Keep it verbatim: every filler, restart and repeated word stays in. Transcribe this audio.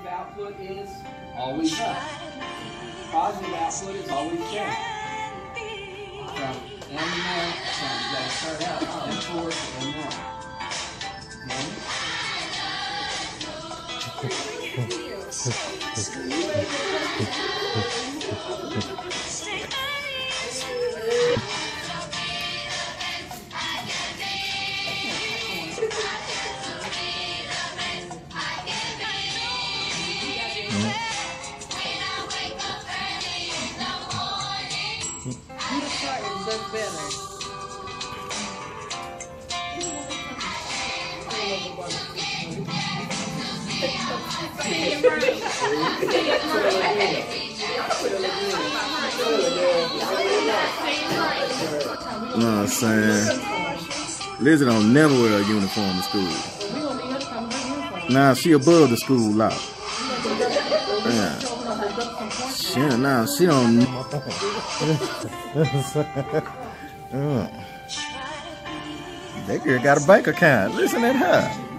negative output is always up. Positive output is always down. From M to now, so you gotta start out M four to M one. You know what I'm saying? Lizzie don't never wear a uniform to school. Nah, she above the school law. Yeah. She, nah, she don't. That girl got a bank account. Listen at her.